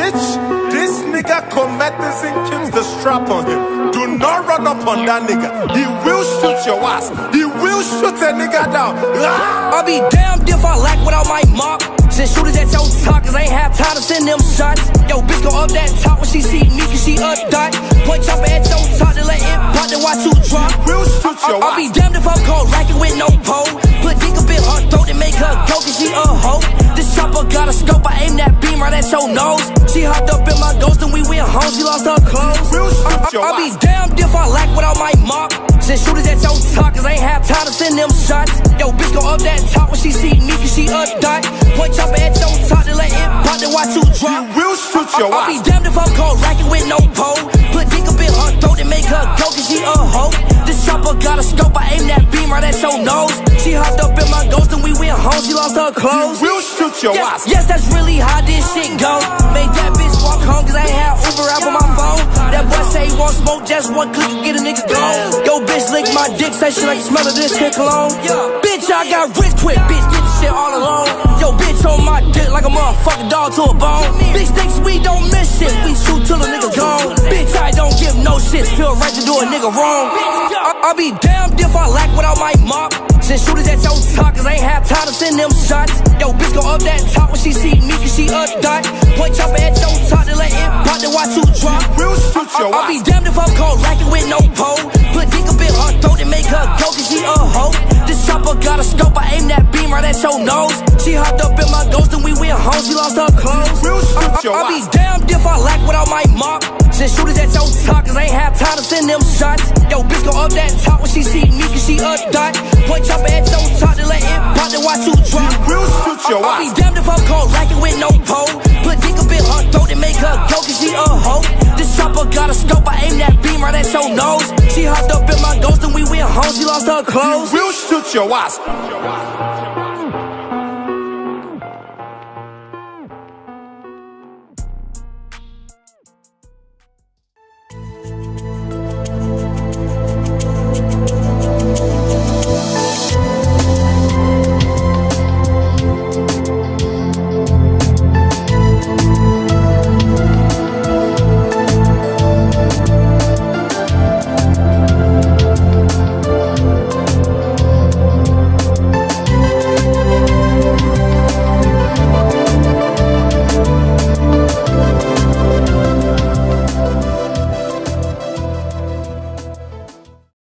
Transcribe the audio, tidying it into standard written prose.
Bitch, this nigga Comethazine keeps the strap on him. Do not run up on that nigga. He will shoot your ass. He will shoot a nigga down. I'll be damned if I lack without my mop. Send shooters at your top, cause I ain't have time to send them shots. Yo, bitch go up that top when she see me, cause she a dot. Point chopper at your top, to let it pop, then watch you drop. Will shoot your I'll be damned if I'm cold, racking with no pole. Put dick up in her throat and make her go, cause she a hoe. This chopper got a scope, I aim that beam right at your nose. She hopped up in my ghost and we went home, she lost her clothes. Will shoot your I'll be damned if I lack without my mop. Send shooters at your top, cause I ain't have time to send them shots. Yo, bitch go up that top when she see me, cause she a dot. Point chopper at your top, to let it pop, then watch you drop. Will shoot your I'll be damned if I'm cold, racking with no pole. Put dick up in her throat and make her go, cause she a hoe. This chopper got a scope, I aim that beam right at your nose. She hopped up in my ghost and we went home, she lost her clothes. Will shoot your ass. Yes, that's really how this shit go. Made that bitch walk home, cause I ain't had Uber app on my phone. That boy say he want smoke, just one click and get a nigga gone. Yo, bitch lick my dick, say she like the smell of this shit cologne. Bitch, I got rich quick, bitch did the shit all alone. Yo, bitch on my dick like a motherfucking dog to a bone. Bitch thinks we don't miss shit, we shoot till a nigga gone. Bitch, I don't give no shit, feel right to do a nigga wrong. I'll be damned if I lack without my mop. Send shooters at your top, cause I ain't have time to send them shots. Yo, bitch go up that top when she see me, cause she a dot. Point chopper at your top, to let it pop, then watch you drop. Will shoot your I'll ass. be damned if I'm cold, racking with no pole. Put dick up in her throat and make her go, cause she a hoe. This chopper got a scope, I aim that beam right at your nose. She hopped up in my ghost and we went home, she lost her clothes. Will shoot your I'll be ass. damned if I lack without my mop. Send shooters at your top, cause I ain't have time to send them shots. Yo, bitch go up that top when she see me, cause she a dot. Point chopper at your top, to let it pop, then watch you drop. Will shoot your I'll be ass. damned if I'm cold, racking with no pole. Put dick up in her throat and make her go, cause she a hoe. This chopper got a scope, I aim that beam right at your nose. She hopped up in my ghost and we went home, she lost her clothes. Will shoot your ass.